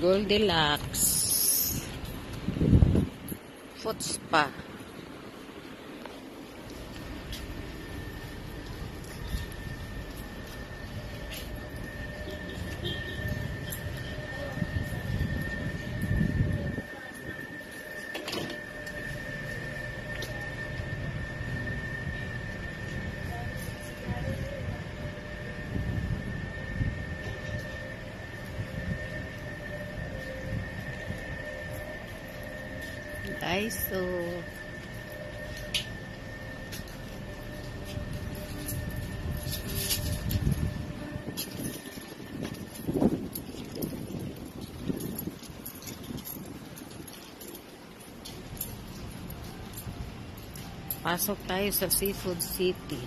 Goldilocks Foot Spa. Daiso. Pasok tayo sa Seafood City.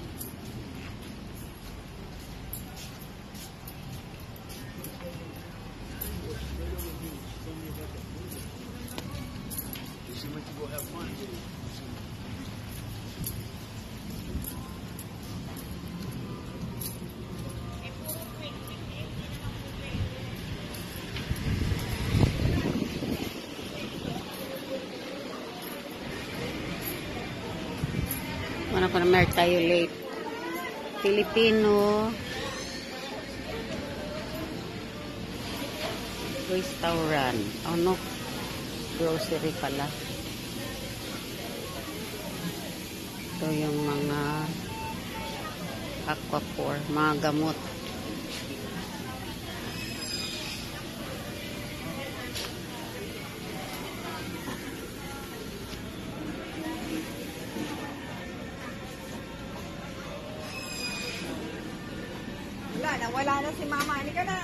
Mana pa naman tayo late. Filipino restaurant. Oh no, grocery pala. Ito yung mga aquaphor, mga gamot. Wala na si Mama. Halika na.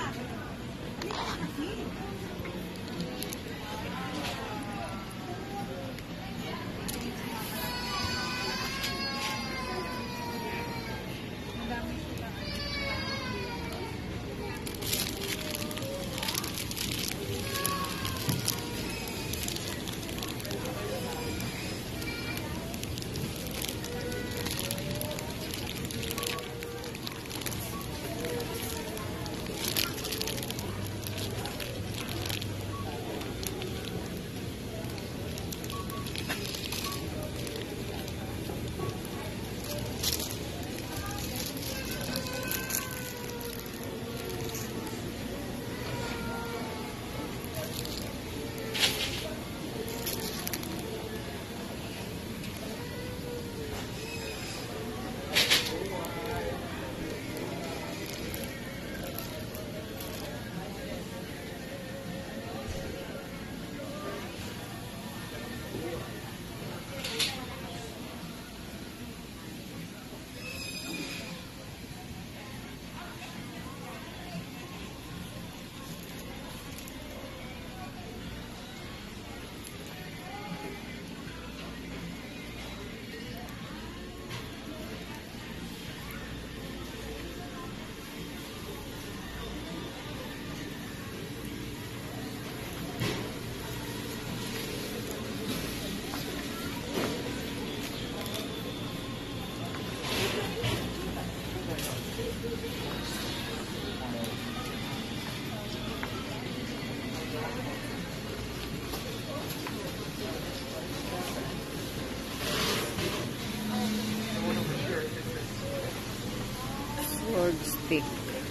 Sword stick.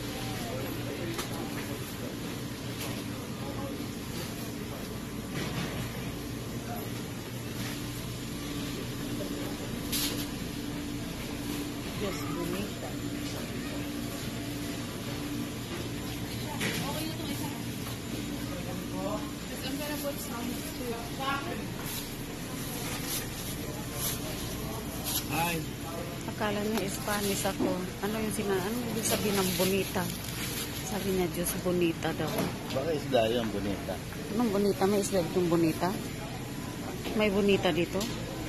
Yes, bonita. I'm gonna put some too. Hi. Akala niya Spanish ako. Ano yung ano yung sabi ng bonita? Sabi niya Diyos bonita daw. Baka isda yung bonita. Anong bonita? May isla ditong bonita? May bonita dito?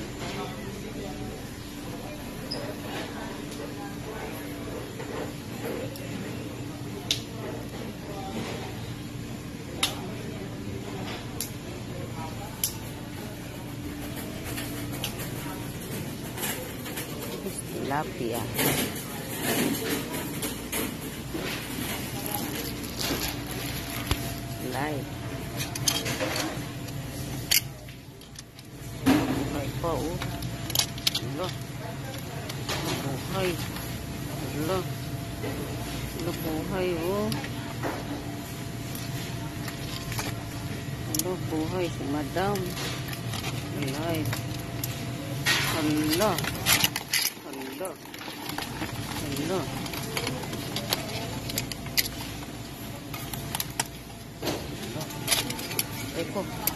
Tilapia. Live. oh. Hala. Buhay. Hala. Hala, buhay, oh. Hala, buhay si Madam. Alay. Hala. Hala. Hala. Eko.